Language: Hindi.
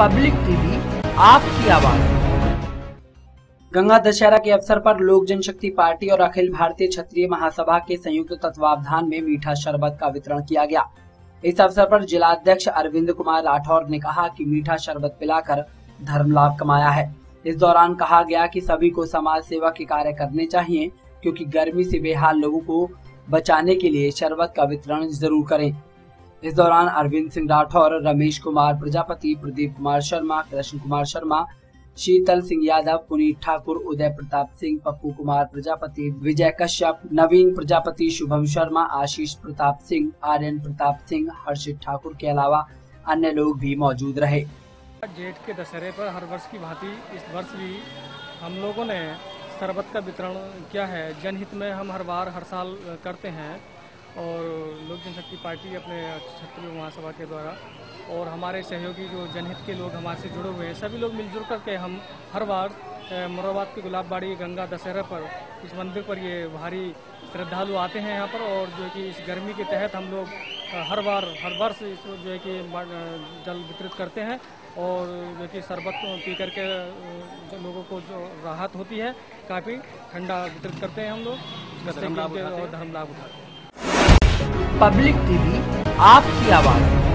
पब्लिक टीवी, आपकी आवाज। गंगा दशहरा के अवसर पर लोक जनशक्ति पार्टी और अखिल भारतीय क्षत्रिय महासभा के संयुक्त तत्वावधान में मीठा शरबत का वितरण किया गया। इस अवसर पर जिलाध्यक्ष अरविंद कुमार राठौर ने कहा कि मीठा शरबत पिलाकर धर्म लाभ कमाया है। इस दौरान कहा गया कि सभी को समाज सेवा के कार्य करने चाहिए, क्योंकि गर्मी से बेहाल लोगों को बचाने के लिए शरबत का वितरण जरूर करें। इस दौरान अरविंद सिंह राठौर, रमेश कुमार प्रजापति, प्रदीप कुमार शर्मा, कृष्ण कुमार शर्मा, शीतल सिंह यादव, पुनीत ठाकुर, उदय प्रताप सिंह, पप्पू कुमार प्रजापति, विजय कश्यप, नवीन प्रजापति, शुभम शर्मा, आशीष प्रताप सिंह, आर्यन प्रताप सिंह, हर्षित ठाकुर के अलावा अन्य लोग भी मौजूद रहे। जेठ के दशहरे पर हर वर्ष की भांति इस वर्ष भी हम लोगों ने शरबत का वितरण किया है। जनहित में हम हर साल करते हैं और लोक जनशक्ति पार्टी अपने क्षत्रिय महासभा के द्वारा और हमारे सहयोगी जो जनहित के लोग हमारे से जुड़े हुए हैं, सभी लोग मिलजुल करके हम हर बार मुरादाबाद के गुलाबबाड़ी गंगा दशहरा पर इस मंदिर पर ये भारी श्रद्धालु आते हैं यहाँ पर। और जो है कि इस गर्मी के तहत हम लोग हर वर्ष इस जो है कि जल वितरित करते हैं और जो कि शरबत पी करके जो लोगों को जो राहत होती है, काफ़ी ठंडा वितरित करते हैं हम लोग, धर्म लाभ उठाते हैं। पब्लिक टीवी, आपकी आवाज।